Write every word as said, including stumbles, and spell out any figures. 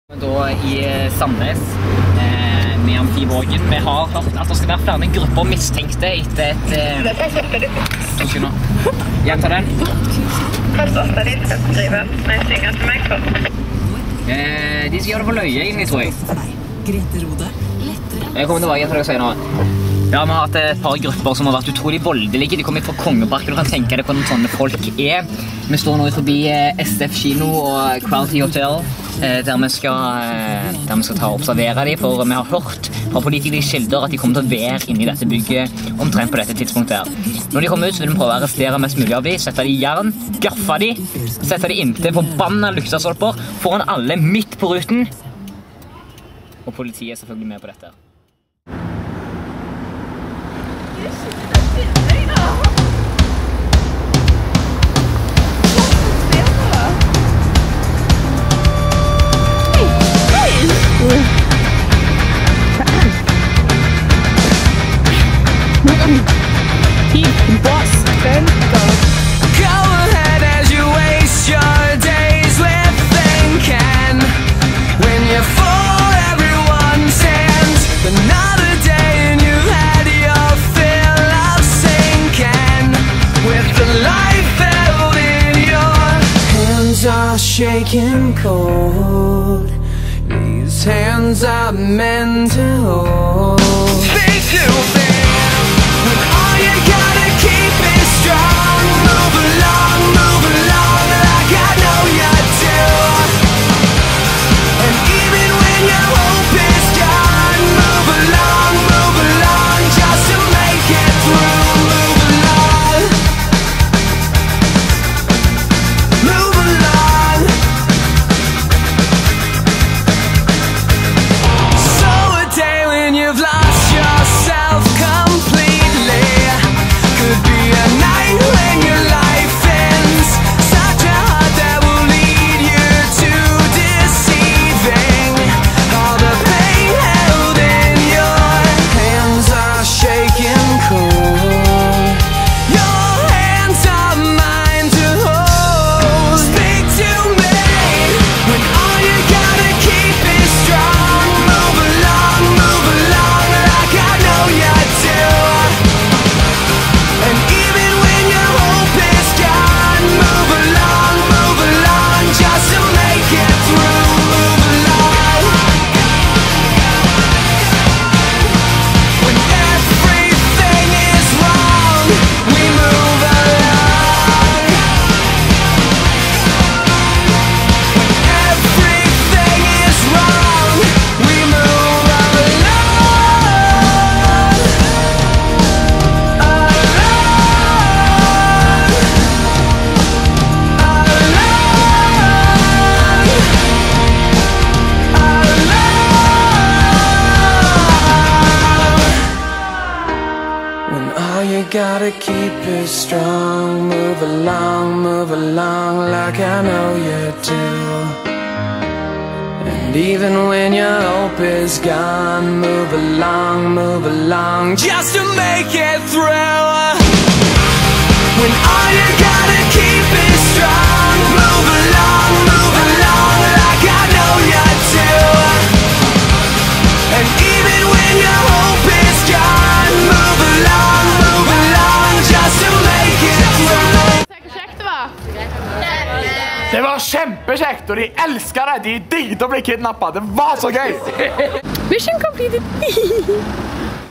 Da i Sandnes eh, med Amfibågen. Vi har hørt at det skal være flere grupper mistenkte etter et... Eh... To sekunder. Gjenta den. Først ofte de skal skrive, men jeg synger til meg først. Eh, de skal gjøre det på løye, egentlig, tror jeg. Jeg kommer tilbake til det jeg sier nå. Ja, vi har hatt et par grupper som har vært utrolig voldelige. De kommer fra Kongeparken, du kan tenke deg hvordan sånne folk er. Vi står nå forbi S F Kino og Quality Hotel, der vi skal, der vi skal ta og observere dem, for vi har hørt fra politikere i kilder at de kommer til å være inne i dette bygget omtrent på dette tidspunktet her. Når de kommer ut, så vil de prøve å arrestere mest mulig av dem, sette dem i jern, gaffe dem, sette dem inntil forbanna lyktestolper foran alle midt på ruten. Og politiet er selvfølgelig med på dette. Shaking cold, these hands are meant to hold. Speak to me when all you gotta keep is strong. Move along, move along like I know you do. And even when your hope is gone, move along, move along just to make it through. Move along, move along. You've lost yourself completely. Could be a night when your life ends. Such a heart that will lead you to deceiving. All the pain held in your hands are shaking cold. Your hands are mine to hold. Speak to me when all you gotta keep is strong. Move along, move along like I know you do. And even when your hope is gone, move along, move along just to make it through. Move along when everything is wrong, we move along. When everything is wrong, we move gotta keep it strong. Move along, move along like I know you do. And even when your hope is gone, move along, move along just to make it through. When all you gotta keep is strong, move along, move along like I know you do. And even when your hope is gone, move along, move along just to make it through. Det var kjempekjekt, og de elsker det. De digget å bli kidnappet. Det var så gøy. Mission completed.